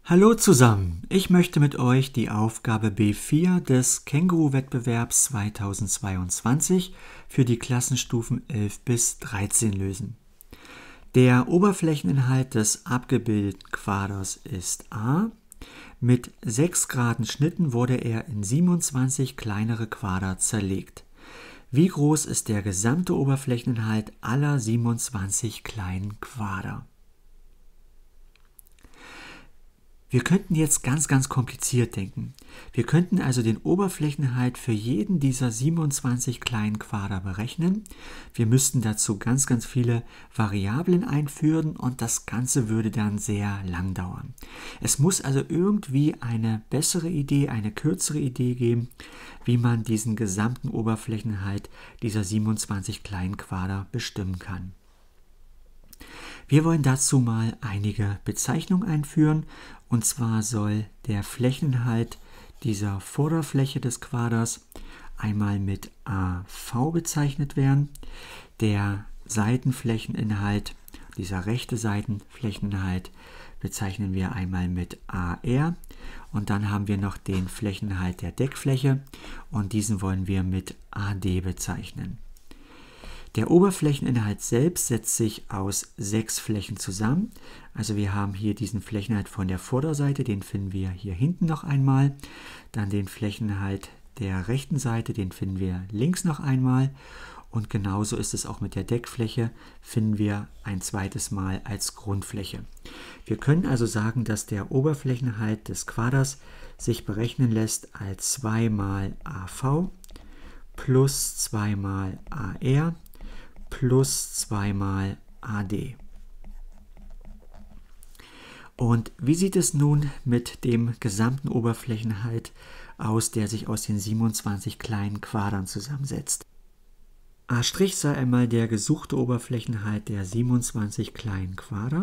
Hallo zusammen, ich möchte mit euch die Aufgabe B4 des Känguru-Wettbewerbs 2022 für die Klassenstufen 11 bis 13 lösen. Der Oberflächeninhalt des abgebildeten Quaders ist A. Mit 6 geraden Schnitten wurde er in 27 kleinere Quader zerlegt. Wie groß ist der gesamte Oberflächeninhalt aller 27 kleinen Quader? Wir könnten jetzt ganz kompliziert denken. Wir könnten also den Oberflächeninhalt für jeden dieser 27 kleinen Quader berechnen. Wir müssten dazu ganz viele Variablen einführen und das Ganze würde dann sehr lang dauern. Es muss also irgendwie eine bessere Idee, eine kürzere Idee geben, wie man diesen gesamten Oberflächeninhalt dieser 27 kleinen Quader bestimmen kann. Wir wollen dazu mal einige Bezeichnungen einführen, und zwar soll der Flächeninhalt dieser Vorderfläche des Quaders einmal mit AV bezeichnet werden, der Seitenflächeninhalt, dieser rechte Seitenflächeninhalt bezeichnen wir einmal mit AR und dann haben wir noch den Flächeninhalt der Deckfläche und diesen wollen wir mit AD bezeichnen. Der Oberflächeninhalt selbst setzt sich aus 6 Flächen zusammen. Also wir haben hier diesen Flächeninhalt von der Vorderseite, den finden wir hier hinten noch einmal. Dann den Flächeninhalt der rechten Seite, den finden wir links noch einmal. Und genauso ist es auch mit der Deckfläche, finden wir ein zweites Mal als Grundfläche. Wir können also sagen, dass der Oberflächeninhalt des Quaders sich berechnen lässt als 2 mal AV plus 2 mal AR plus 2 mal AD. Und wie sieht es nun mit dem gesamten Oberflächeninhalt aus, der sich aus den 27 kleinen Quadern zusammensetzt? A' sei einmal der gesuchte Oberflächeninhalt der 27 kleinen Quader.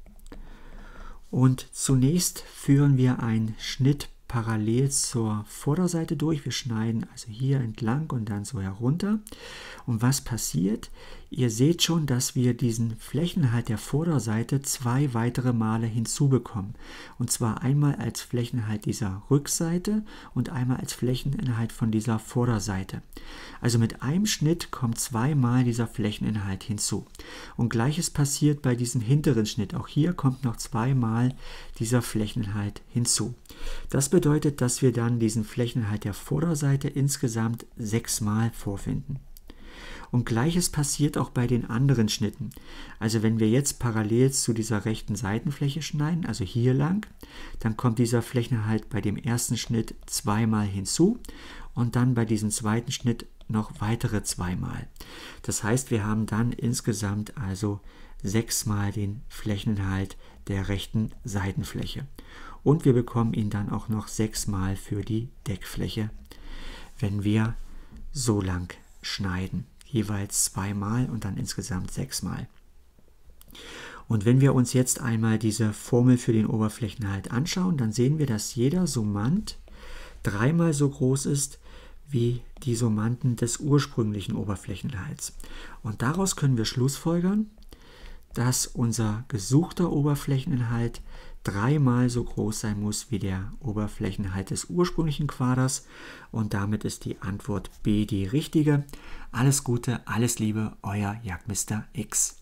Und zunächst führen wir einen Schnitt parallel zur Vorderseite durch. Wir schneiden also hier entlang und dann so herunter. Und was passiert? Ihr seht schon, dass wir diesen Flächeninhalt der Vorderseite 2 weitere Male hinzubekommen. Und zwar einmal als Flächeninhalt dieser Rückseite und einmal als Flächeninhalt von dieser Vorderseite. Also mit einem Schnitt kommt 2 Mal dieser Flächeninhalt hinzu. Und gleiches passiert bei diesem hinteren Schnitt. Auch hier kommt noch 2 Mal dieser Flächeninhalt hinzu. Das bedeutet, dass wir dann diesen Flächeninhalt der Vorderseite insgesamt 6 Mal vorfinden. Und gleiches passiert auch bei den anderen Schnitten. Also wenn wir jetzt parallel zu dieser rechten Seitenfläche schneiden, also hier lang, dann kommt dieser Flächeninhalt bei dem ersten Schnitt 2 Mal hinzu und dann bei diesem zweiten Schnitt noch weitere 2 Mal. Das heißt, wir haben dann insgesamt also 6 Mal den Flächeninhalt der rechten Seitenfläche. Und wir bekommen ihn dann auch noch 6 Mal für die Deckfläche, wenn wir so lang schneiden. Jeweils 2 Mal und dann insgesamt 6 Mal. Und wenn wir uns jetzt einmal diese Formel für den Oberflächeninhalt anschauen, dann sehen wir, dass jeder Summand 3 Mal so groß ist wie die Summanden des ursprünglichen Oberflächeninhalts. Und daraus können wir schlussfolgern, dass unser gesuchter Oberflächeninhalt 3 Mal so groß sein muss wie der Oberflächeninhalt des ursprünglichen Quaders und damit ist die Antwort B die richtige. Alles Gute, alles Liebe, euer Jagdmeister X.